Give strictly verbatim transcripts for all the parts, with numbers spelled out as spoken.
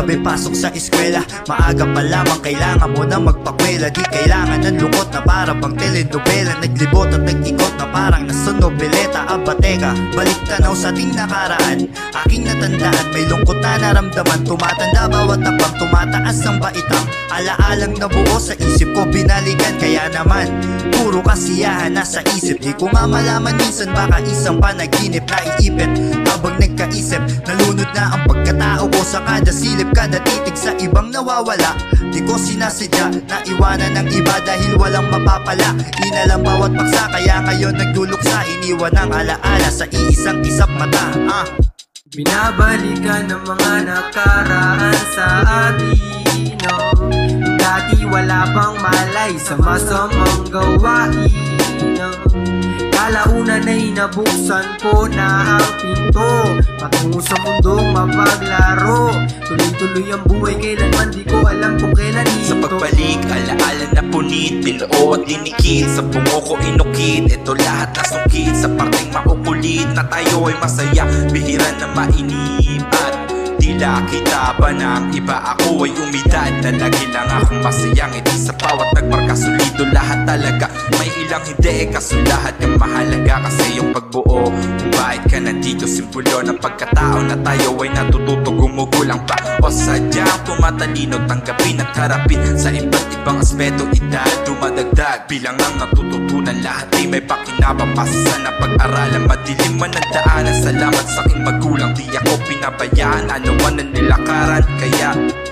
Sabi pasok sa eskwela, maaga pa lamang kailangan mo na magpakwela. Di kailangan ng lungkot na para bang telenobela. Naglibot at nag-ikot na parang nasa nobeleta. Aba teka, balik tanaw sa ating nakaraan. Aking natandaan, may lungkot na naramdaman. Tumatanda bawat tapang, tumataas ang baitang alaalang nabuo sa isip ko, binalikan. Kaya naman, puro kasiyahan nasa isip. Di ko nga malaman minsan, baka isang panaginip na iipit. Habang nagkaisip, nalunod na ang pagkatao ko sa kada silip, kada titig sa ibang nawawala. Di ko sinasadya na iwanan ng iba dahil walang mapapala. Inalang bawat paksa, kaya ngayon nagduluksa. Iniwan ang alaala sa iisang isap mata. ah. Binabalikan ng mga nakaraan sa atin, no? Dati wala pang malay sa masamang gawain, no? Kalaunan ay nabuksan ko na ang pinto patungo sa mundong mapaglaro. Tuloy-tuloy ang buhay, kailanman di ko alam kung kailan ito. Sa pagbalik, alaala na punit, binuo at dinikit, sa bungo ko inukit. Ito lahat na sungkit, sa parteng maukulit na tayo ay masaya, bihira na mainip at tila kita ba ng iba. Ako ay umidad na lagi lang akong masayang iti sa bawat nagmarka. Solido lahat talaga, may ilang hindi, kaso lahat yung mahalaga. Kasi yung pagbuo, kung bakit ka nandito, simbolo ng pagkatao na tayo ay natututo gumugulang pa o sadyang tumatalino, tanggapin at harapin sa iba't ibang aspeto. Edad dumadagdag, bilang ang natututunan, lahat ay may pakinabang. Pasa na pag-aralan, madilim man ang daanan. Salamat sa aking magulang, di ako pinabayaan. Ano man ang nilakaran, kaya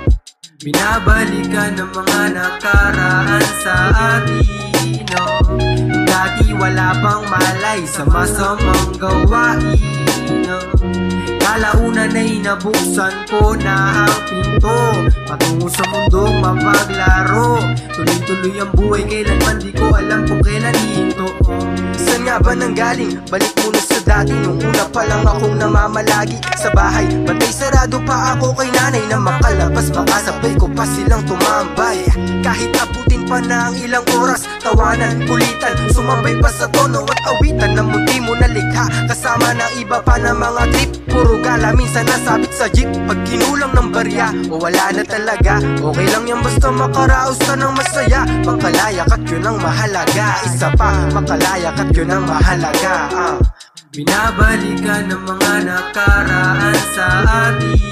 binabalikan ng mga nakaraan sa atin, no? Dati wala pang malay sa masamang gawain, no? Kalaunan ay nabuksan ko na ang pinto patungo sa mundong mapaglaro. Tuloy-tuloy ang buhay, kailanman di ko alam kung kailan ito. Saan nga ba nanggaling? Balik muna sa dati, nung una pa lang akong namamalagi sa bahay. Bantay sarado pa ako kay nanay na makalabas, makasabay ko pa silang tumambay. Kahit abutin pa na ang ilang oras, tawanan, kulitan, sumabay pa sa tono at awitan na mundi mo nalikha. Kasama ng iba pa na mga trip, puro gala, minsan nasabit sa jeep. Pag kinulang ng barya, o wala na talaga, okay lang yan basta makaraos ka ng masaya. Makalayak at yun ang mahalaga, isa pa, makalayak at yun ang mahalaga. ah. Binabalikan ng mga nakaraan sa atin,